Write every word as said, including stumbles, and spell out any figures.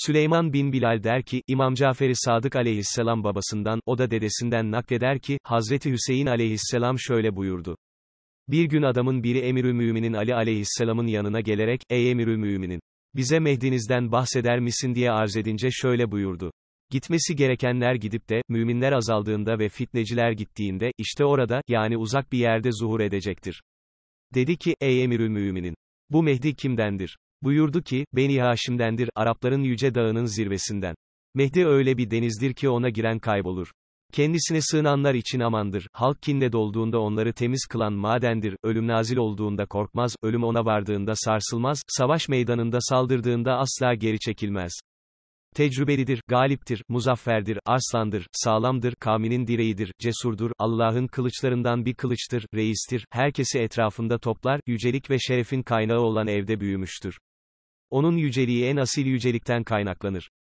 Süleyman bin Bilal der ki, İmam Cafer-i Sadık aleyhisselam babasından, o da dedesinden nakleder ki, Hazreti Hüseyin aleyhisselam şöyle buyurdu. Bir gün adamın biri Emirülmüminin Ali aleyhisselamın yanına gelerek, ey Emirülmüminin, bize Mehdi'nizden bahseder misin diye arz edince şöyle buyurdu. Gitmesi gerekenler gidip de, müminler azaldığında ve fitneciler gittiğinde, işte orada, yani uzak bir yerde zuhur edecektir. Dedi ki, ey Emirülmüminin, bu Mehdi kimdendir? Buyurdu ki, Beni Haşim'dendir, Arapların yüce dağının zirvesinden. Mehdi öyle bir denizdir ki ona giren kaybolur. Kendisine sığınanlar için amandır, halk kinle dolduğunda onları temiz kılan madendir, ölüm nazil olduğunda korkmaz, ölüm ona vardığında sarsılmaz, savaş meydanında saldırdığında asla geri çekilmez. Tecrübelidir, galiptir, muzafferdir, arslandır, sağlamdır, kavminin direğidir, cesurdur, Allah'ın kılıçlarından bir kılıçtır, reistir, herkesi etrafında toplar, yücelik ve şerefin kaynağı olan evde büyümüştür. Onun yüceliği en asil yücelikten kaynaklanır.